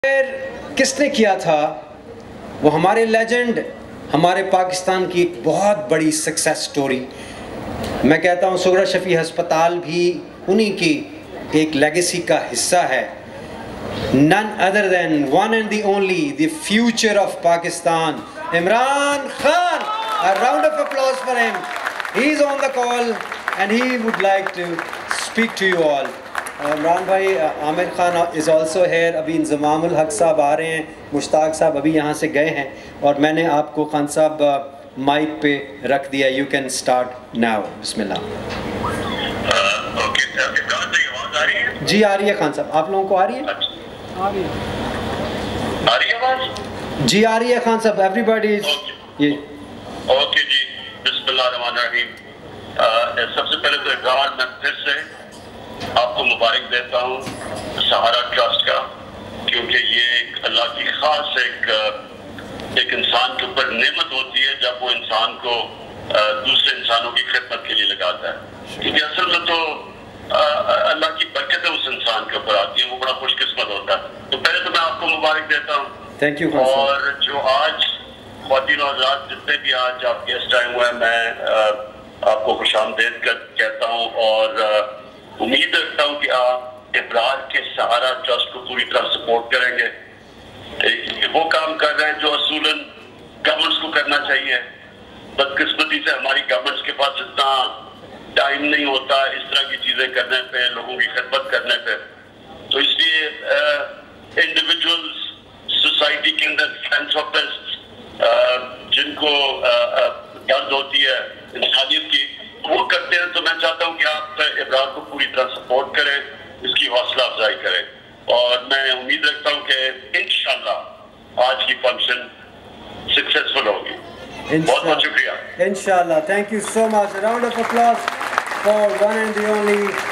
کس نے کیا تھا؟ وہ ہمارے لیجنڈ، ہمارے پاکستان کی ایک بہت بڑی سکسیس سٹوری. میں کہتا ہوں صغرا شفیع ہسپتال بھی انہی کی ایک لیگیسی کا حصہ ہے. none other than one and the only, the future of Pakistan, Imran Khan. A round of applause for him. He's on the call and he would like to speak to you all. Imran بھائی، Aamir Khan is also here. ابھی انضمام الحق صاحب آ رہے ہیں، مشتاق صاحب ابھی یہاں سے گئے ہیں، اور میں نے آپ کو خان صاحب مائک پہ رکھ دیا. You can start now. بسم اللہ. جی آ رہی ہے خان صاحب. آپ لوگوں کو آ رہی ہے؟ جی آ رہی ہے خان صاحب. ایوری باڈی اوکے جی. بسم اللہ الرحمن الرحیم. سب سے پہلے تو اقرار میں پھر سے آپ کو مبارک دیتا ہوں سہارا ٹرسٹ کا، کیونکہ یہ ایک اللہ کی خاص ایک انسان کے اوپر نعمت ہوتی ہے جب وہ انسان کو دوسرے انسانوں کی خدمت کے لیے لگاتا ہے. کیونکہ اصل میں تو اللہ کی برکتیں اس انسان کے اوپر آتی ہیں، وہ بڑا خوش قسمت ہوتا ہے. تو پہلے تو میں آپ کو مبارک دیتا ہوں. Thank you. اور جو آج خواتین و حضرات جتنے بھی آج آپ گیسٹ آئے ہوئے ہیں، میں آپ کو خوش آمدید کہتا ہوں، اور امید رکھتا ہوں کہ آپ ابرار کے سہارا ٹرسٹ کو پوری طرح سپورٹ کریں گے. وہ کام کر رہے ہیں جو اصولاً گورنمنٹس کو کرنا چاہیے. بدقسمتی سے ہماری گورنمنٹس کے پاس اتنا ٹائم نہیں ہوتا اس طرح کی چیزیں کرنے پہ، لوگوں کی خدمت کرنے پہ. تو اس لیے انڈیویجولز سوسائٹی کے اندر فلانتھروپسٹ جن کو درد ہوتی ہے انسانیت کی، وہ کرتے ہیں. تو میں چاہتا ہوں کہ آپ ابرار کو پوری طرح سپورٹ کریں، اس کی حوصلہ افزائی کریں، اور میں امید رکھتا ہوں کہ انشاءاللہ آج کی فنکشن سکسیسفل ہوگی. بہت بہت شکریہ. انشاءاللہ. Thank you so much. Round of applause for one and the only